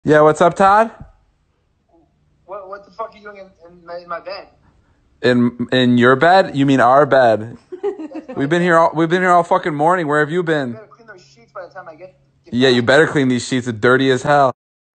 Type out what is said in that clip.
Yeah, what's up, Todd? What the fuck are you doing in my bed? In your bed? You mean our bed? That's my We've been bed. here all fucking morning. Where have you You been? better clean those sheets by the time I get Yeah, you back. better clean these sheets. It's dirty as hell.